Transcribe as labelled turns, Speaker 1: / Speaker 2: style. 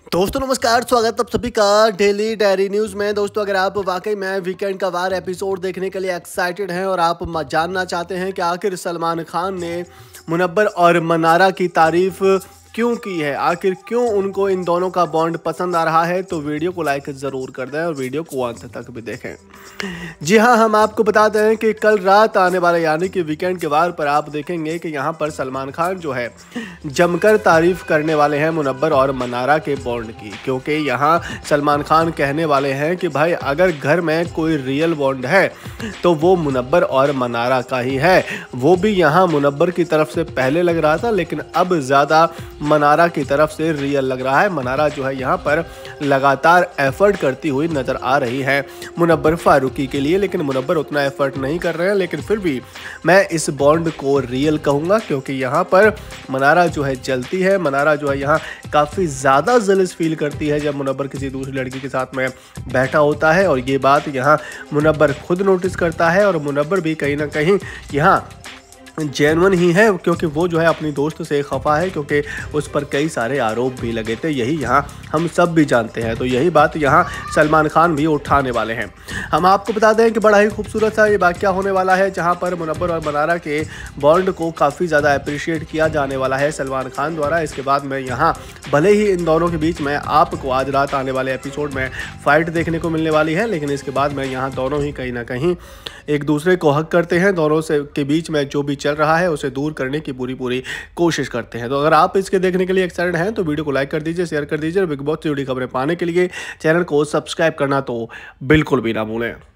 Speaker 1: दोस्तों नमस्कार, स्वागत आप सभी का डेली डायरी न्यूज़ में। दोस्तों अगर आप वाकई में वीकेंड का वार एपिसोड देखने के लिए एक्साइटेड हैं और आप जानना चाहते हैं कि आखिर सलमान खान ने मुनव्वर और मनारा की तारीफ क्यों की है, आखिर क्यों उनको इन दोनों का बॉन्ड पसंद आ रहा है, तो वीडियो को लाइक ज़रूर कर दें और वीडियो को अंत तक भी देखें। जी हाँ, हम आपको बताते हैं कि कल रात आने वाले यानी कि वीकेंड के वार पर आप देखेंगे कि यहाँ पर सलमान खान जो है जमकर तारीफ करने वाले हैं मुनव्वर और मनारा के बॉन्ड की, क्योंकि यहाँ सलमान खान कहने वाले हैं कि भाई अगर घर में कोई रियल बॉन्ड है तो वो मुनव्वर और मनारा का ही है। वो भी यहाँ मुनव्वर की तरफ से पहले लग रहा था, लेकिन अब ज़्यादा मनारा की तरफ से रियल लग रहा है। मनारा जो है यहाँ पर लगातार एफर्ट करती हुई नज़र आ रही है मुनव्वर फारूकी के लिए, लेकिन मुनव्वर उतना एफर्ट नहीं कर रहे हैं। लेकिन फिर भी मैं इस बॉन्ड को रियल कहूँगा, क्योंकि यहाँ पर मनारा जो है जलती है। मनारा जो है यहाँ काफ़ी ज़्यादा जेलस फील करती है जब मुनव्वर किसी दूसरी लड़की के साथ में बैठा होता है, और ये बात यहाँ मुनव्वर खुद नोटिस करता है। और मुनव्वर भी कहीं ना कहीं यहाँ जेन्युइन ही है, क्योंकि वो जो है अपनी दोस्त से खफा है, क्योंकि उस पर कई सारे आरोप भी लगे थे। यही यहाँ हम सब भी जानते हैं, तो यही बात यहाँ सलमान खान भी उठाने वाले हैं। हम आपको बता दें कि बड़ा ही खूबसूरत सा ये वाक़या होने वाला है, जहाँ पर मुनव्वर और मनारा के बॉन्ड को काफ़ी ज़्यादा अप्रिशिएट किया जाने वाला है सलमान खान द्वारा। इसके बाद में यहाँ भले ही इन दोनों के बीच में आपको आज रात आने वाले एपिसोड में फ़ाइट देखने को मिलने वाली है, लेकिन इसके बाद में यहाँ दोनों ही कहीं ना कहीं एक दूसरे को हक करते हैं। दोनों से के बीच में जो भी चल रहा है उसे दूर करने की पूरी कोशिश करते हैं। तो अगर आप इसके देखने के लिए एक्साइटेड हैं तो वीडियो को लाइक कर दीजिए, शेयर कर दीजिए। बिग बॉस से जुड़ी खबरें पाने के लिए चैनल को सब्सक्राइब करना तो बिल्कुल भी ना भूलें।